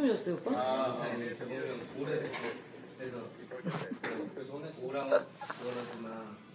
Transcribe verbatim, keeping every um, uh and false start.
처음이었어요, 오빠? 아, 네, 저거는 오래됐고 그래서 그래서 오늘 오랑 그거라지만